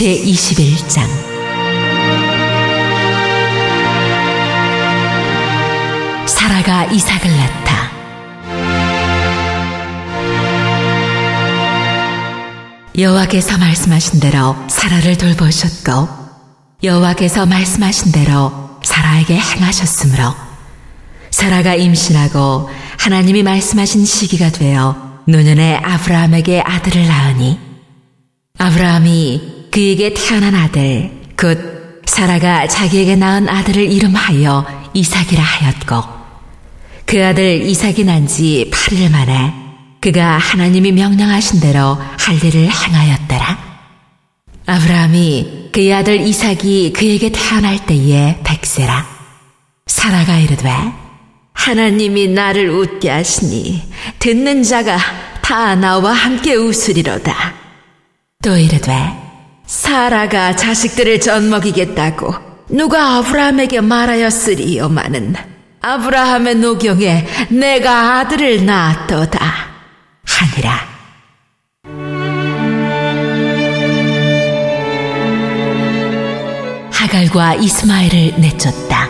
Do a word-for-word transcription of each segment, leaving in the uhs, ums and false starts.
제이십일 장. 사라가 이삭을 낳다. 여호와께서 말씀하신 대로 사라를 돌보셨고 여호와께서 말씀하신 대로 사라에게 행하셨으므로 사라가 임신하고 하나님이 말씀하신 시기가 되어 노년에 아브라함에게 아들을 낳으니 아브라함이 그에게 태어난 아들 곧 사라가 자기에게 낳은 아들을 이름하여 이삭이라 하였고 그 아들 이삭이 난 지 팔 일 만에 그가 하나님이 명령하신 대로 할 일을 행하였더라. 아브라함이 그의 아들 이삭이 그에게 태어날 때에 백세라. 사라가 이르되 하나님이 나를 웃게 하시니 듣는 자가 다 나와 함께 웃으리로다. 또 이르되 사라가 자식들을 젖먹이겠다고 누가 아브라함에게 말하였으리요마는 아브라함의 노경에 내가 아들을 낳았도다 하니라. 하갈과 이스마엘을 내쫓다.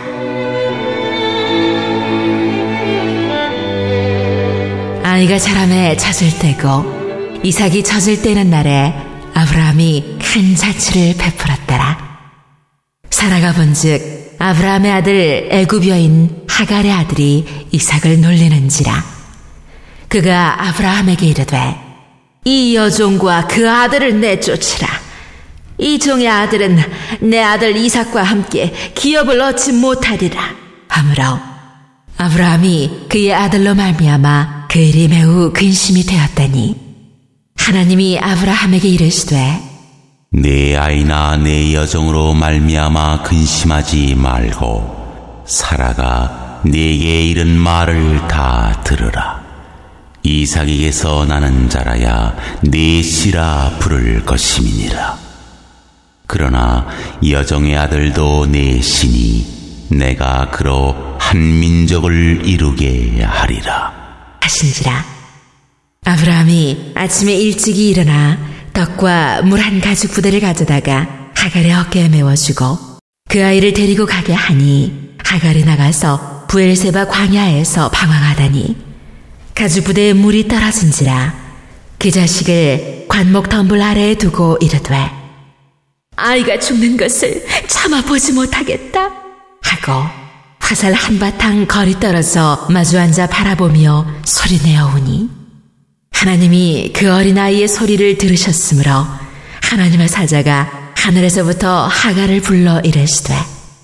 아이가 자라매 젖을 떼고 이삭이 젖을 떼는 날에 아브라함이 큰 잔치를 베풀었더라. 사라가 본즉 아브라함의 아들 애굽 여인 하갈의 아들이 이삭을 놀리는지라. 그가 아브라함에게 이르되 이 여종과 그 아들을 내쫓으라. 이 종의 아들은 내 아들 이삭과 함께 기업을 얻지 못하리라 하므로 아브라함이 그의 아들로 말미암아 그 일이 매우 근심이 되었더니 하나님이 아브라함에게 이르시되 내 아이나 내 여종으로 말미암아 근심하지 말고 사라가 네게 이른 말을 다 들으라. 이삭에게서 나는 자라야 네 씨라 부를 것임이니라. 그러나 여종의 아들도 내 씨니 내가 그로 한 민족을 이루게 하리라 하신지라. 아브라함이 아침에 일찍이 일어나 떡과 물 한 가죽 부대를 가져다가 하갈의 어깨에 메워주고 그 아이를 데리고 가게 하니 하갈이 나가서 부엘세바 광야에서 방황하다니 가죽 부대에 물이 떨어진지라. 그 자식을 관목 덤불 아래에 두고 이르되 아이가 죽는 것을 참아보지 못하겠다 하고 화살 한바탕 거리 떨어져 마주 앉아 바라보며 소리내어 우니 하나님이 그 어린아이의 소리를 들으셨으므로 하나님의 사자가 하늘에서부터 하갈을 불러 이르시되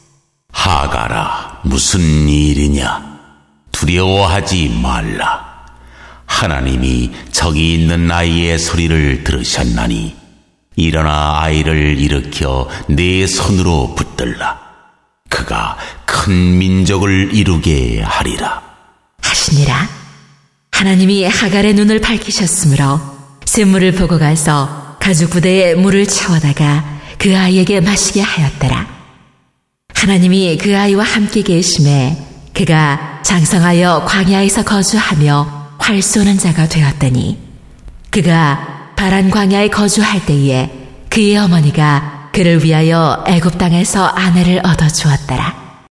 하갈아 무슨 일이냐. 두려워하지 말라. 하나님이 저기 있는 아이의 소리를 들으셨나니 일어나 아이를 일으켜 내 손으로 붙들라. 그가 큰 민족을 이루게 하리라 하시니라. 하나님이 하갈의 눈을 밝히셨으므로 샘물을 보고 가서 가죽 부대에 물을 채워다가 그 아이에게 마시게 하였더라. 하나님이 그 아이와 함께 계심에 그가 장성하여 광야에서 거주하며 활 쏘는 자가 되었더니 그가 바란 광야에 거주할 때에 그의 어머니가 그를 위하여 애굽 땅에서 아내를 얻어 주었더라.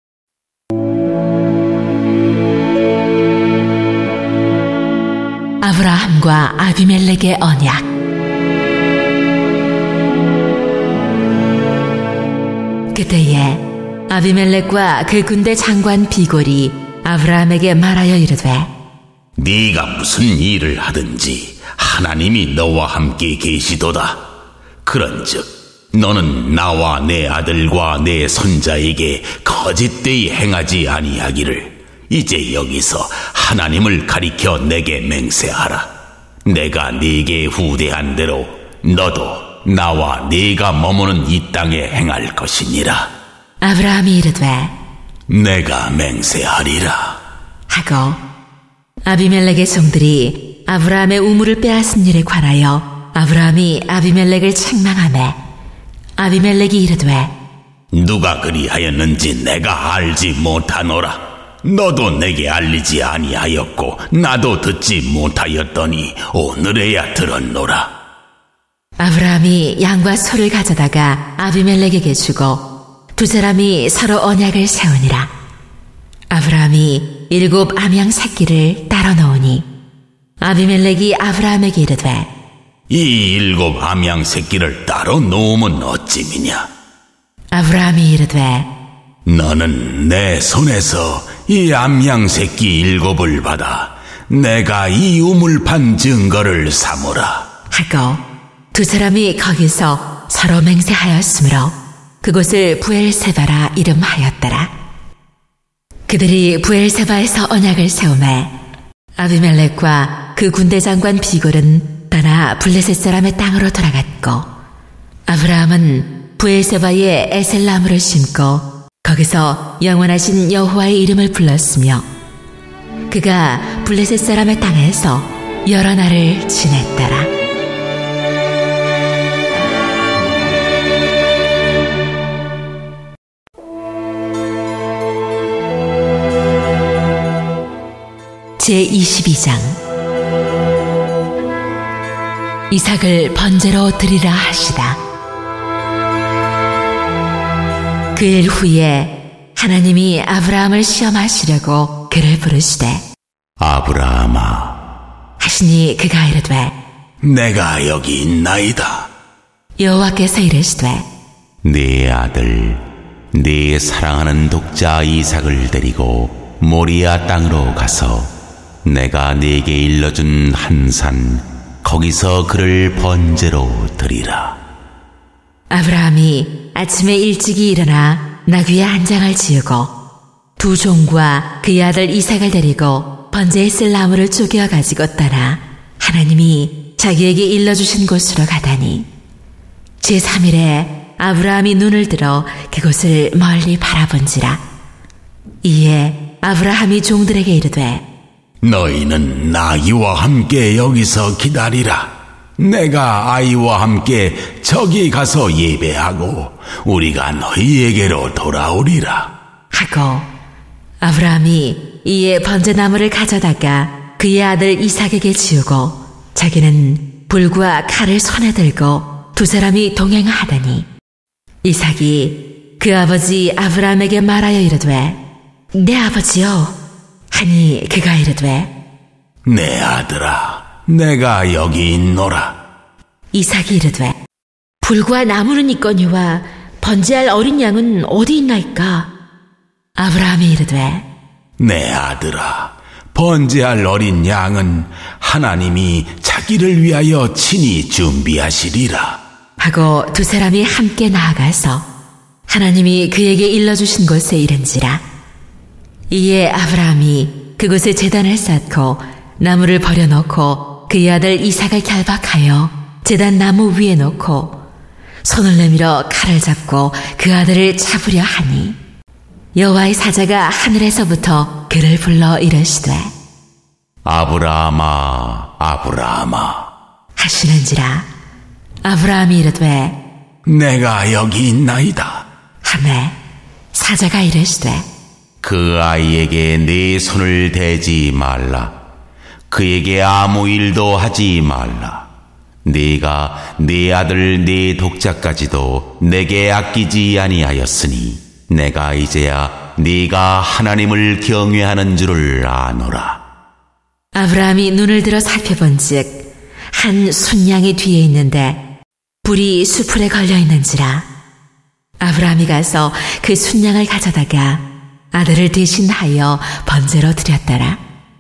아브라함과 아비멜렉의 언약. 그때에 아비멜렉과 그 군대 장관 비골이 아브라함에게 말하여 이르되 네가 무슨 일을 하든지 하나님이 너와 함께 계시도다. 그런즉 너는 나와 내 아들과 내 손자에게 거짓되이 행하지 아니하기를 이제 여기서 하나님을 가리켜 내게 맹세하라. 내가 네게 후대한 대로 너도 나와 네가 머무는 이 땅에 행할 것이니라. 아브라함이 이르되 내가 맹세하리라 하고 아비멜렉의 종들이 아브라함의 우물을 빼앗은 일에 관하여 아브라함이 아비멜렉을 책망하매 아비멜렉이 이르되 누가 그리하였는지 내가 알지 못하노라. 너도 내게 알리지 아니하였고 나도 듣지 못하였더니 오늘에야 들었노라. 아브라함이 양과 소를 가져다가 아비멜렉에게 주고 두 사람이 서로 언약을 세우니라. 아브라함이 일곱 암양 새끼를 따로 놓으니 아비멜렉이 아브라함에게 이르되 이 일곱 암양 새끼를 따로 놓으면 어찌미냐? 아브라함이 이르되 너는 내 손에서 이 암양 새끼 일곱을 받아 내가 이 우물판 증거를 삼으라 하고 두 사람이 거기서 서로 맹세하였으므로 그곳을 부엘세바라 이름하였더라. 그들이 부엘세바에서 언약을 세우매 아비멜렉과 그 군대장관 비골은 떠나 블레셋 사람의 땅으로 돌아갔고 아브라함은 부엘세바에 에셀나무를 심고 거기서 영원하신 여호와의 이름을 불렀으며 그가 블레셋 사람의 땅에서 여러 날을 지냈더라. 제이십이 장 이삭을 번제로 드리라 하시다. 그 일 후에 하나님이 아브라함을 시험하시려고 그를 부르시되 아브라함아 하시니 그가 이르되 내가 여기 있나이다. 여호와께서 이르시되 네 아들 네 사랑하는 독자 이삭을 데리고 모리아 땅으로 가서 내가 네게 일러준 한 산 거기서 그를 번제로 드리라. 아브라함이 아침에 일찍이 일어나 나귀의 한 장을 지우고 두 종과 그의 아들 이삭을 데리고 번제에 쓸 나무를 쪼개어 가지고 떠나 하나님이 자기에게 일러주신 곳으로 가다니 제삼 일에 아브라함이 눈을 들어 그곳을 멀리 바라본지라. 이에 아브라함이 종들에게 이르되 너희는 나귀와 함께 여기서 기다리라. 내가 아이와 함께 저기 가서 예배하고 우리가 너희에게로 돌아오리라 하고 아브라함이 이에 번제나무를 가져다가 그의 아들 이삭에게 지우고 자기는 불과 칼을 손에 들고 두 사람이 동행하더니 이삭이 그 아버지 아브라함에게 말하여 이르되 내 아버지여 하니 그가 이르되 내 아들아 내가 여기 있노라. 이삭이 이르되 불과 나무는 있거니와 번제할 어린 양은 어디 있나이까? 아브라함이 이르되 내 아들아 번제할 어린 양은 하나님이 자기를 위하여 친히 준비하시리라 하고 두 사람이 함께 나아가서 하나님이 그에게 일러주신 곳에 이른지라. 이에 아브라함이 그곳에 제단을 쌓고 나무를 버려놓고 그의 아들 이삭을 결박하여 제단 나무 위에 놓고 손을 내밀어 칼을 잡고 그 아들을 잡으려 하니 여호와의 사자가 하늘에서부터 그를 불러 이르시되 아브라함아 아브라함아 하시는지라. 아브라함이 이르되 내가 여기 있나이다 하매 사자가 이르시되 그 아이에게 네 손을 대지 말라. 그에게 아무 일도 하지 말라. 네가 네 아들 네 독자까지도 내게 아끼지 아니하였으니 내가 이제야 네가 하나님을 경외하는 줄을 아노라. 아브라함이 눈을 들어 살펴본즉 한 순양이 뒤에 있는데 불이 수풀에 걸려 있는지라. 아브라함이 가서 그 순양을 가져다가 아들을 대신하여 번제로 드렸더라.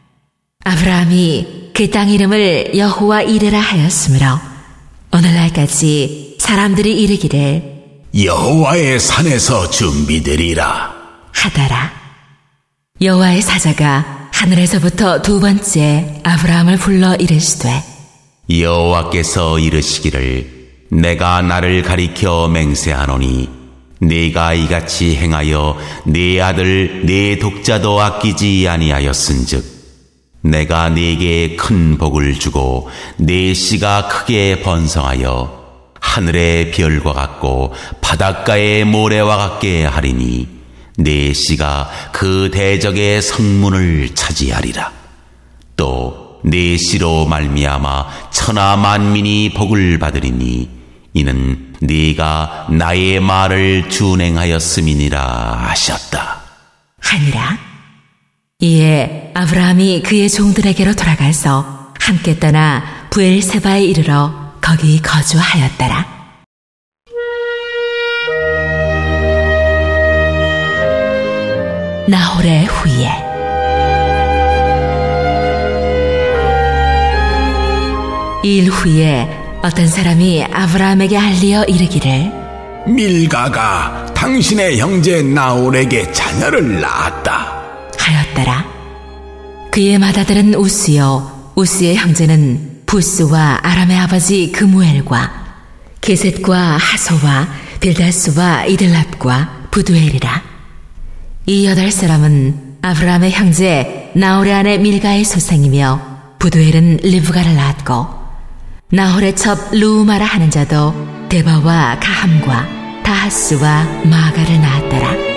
아브라함이 그 땅 이름을 여호와 이레라 하였으므로 오늘날까지 사람들이 이르기를 여호와의 산에서 준비되리라 하더라. 여호와의 사자가 하늘에서부터 두 번째 아브라함을 불러 이르시되 여호와께서 이르시기를 내가 나를 가리켜 맹세하노니 네가 이같이 행하여 네 아들 네 독자도 아끼지 아니하였은즉 내가 네게 큰 복을 주고 네 씨가 크게 번성하여 하늘의 별과 같고 바닷가의 모래와 같게 하리니 네 씨가 그 대적의 성문을 차지하리라. 또 내 씨로 말미암아 천하 만민이 복을 받으리니 이는 네가 나의 말을 준행하였음이니라 하셨다. 하니라. 이에 아브라함이 그의 종들에게로 돌아가서 함께 떠나 브엘세바에 이르러 거기 거주하였더라. 나홀의 후예. 이 일 후에 어떤 사람이 아브라함에게 알리어 이르기를 밀가가 당신의 형제 나홀에게 자녀를 낳았다 하였더라. 그의 맏아들은 우스요 우스의 형제는 부스와 아람의 아버지 그무엘과 게셋과 하소와 빌다스와 이들랍과 부두엘이라. 이 여덟 사람은 아브라함의 형제 나홀의 아내 밀가의 소생이며 부두엘은 리브가를 낳았고 나홀의 첩 루우마라 하는 자도 데바와 가함과 다하스와 마가를 낳았더라.